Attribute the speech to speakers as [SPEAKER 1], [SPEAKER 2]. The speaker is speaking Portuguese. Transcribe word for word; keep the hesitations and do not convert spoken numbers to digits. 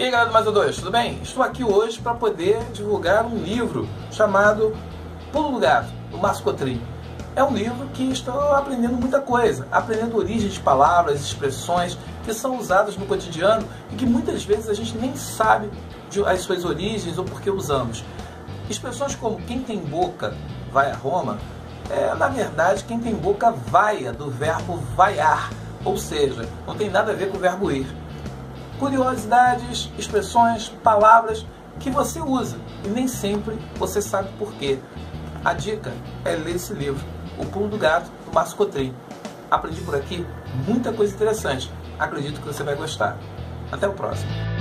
[SPEAKER 1] E aí galera do Mazda dois, tudo bem? Estou aqui hoje para poder divulgar um livro chamado Pulo do Gato, do Márcio Cotrim. É um livro que estou aprendendo muita coisa, aprendendo origens de palavras, expressões que são usadas no cotidiano e que muitas vezes a gente nem sabe de, as suas origens ou por que usamos. Expressões como quem tem boca vai a Roma, é na verdade quem tem boca vaia, do verbo vaiar, ou seja, não tem nada a ver com o verbo ir. Curiosidades, expressões, palavras que você usa e nem sempre você sabe por quê. A dica é ler esse livro, O Pulo do Gato, do Márcio Cotrim. Aprendi por aqui muita coisa interessante. Acredito que você vai gostar. Até o próximo.